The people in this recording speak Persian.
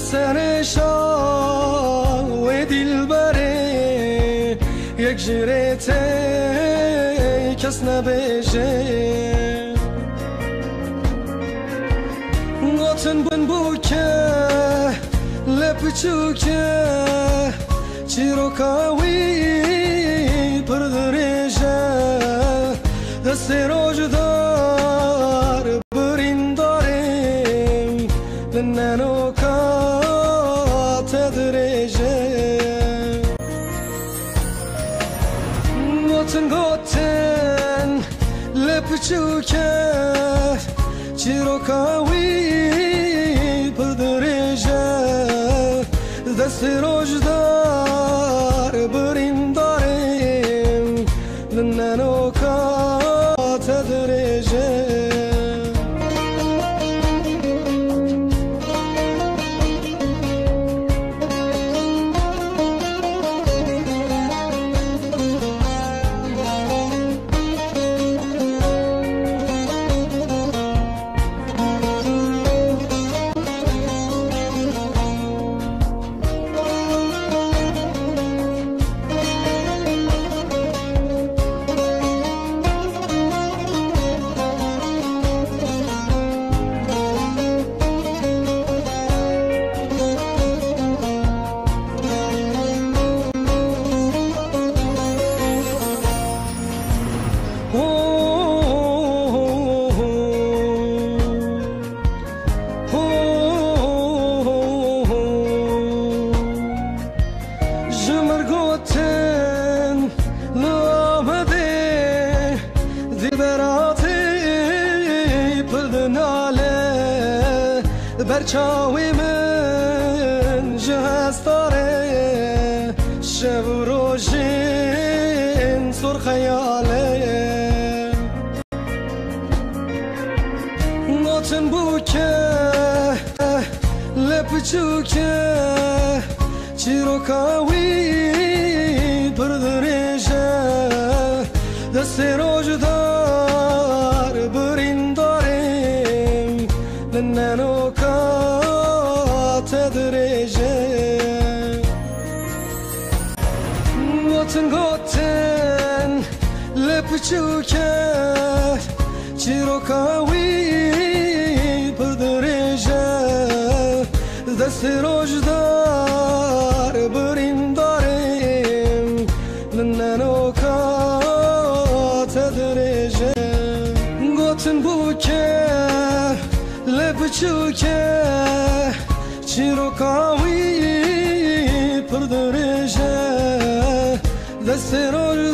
سرشا و دل بره یک جریته کس نبیجه ناتن بن بوکه لب چوکه چیروکاوی پر درجه دست روجدار برین داریم لننو کات درجه گوتن گوتن لب چوکه چیروکاوی پر درجه دست روجدار برین داریم لننو کات درجه برچاوی من جهاز داره شب و روزین سر خیاله ناتن بوکه لب چوکه چیروکاوی پر درجه دست روجدار برین داریم لننو درجه گوتن گوتن لب چوکه چیروکاوی پر درجه دست روجدار برین داریم لننو کات درجه گوتن بوکه لب چوکه چیروکاوی پر درجه دست رو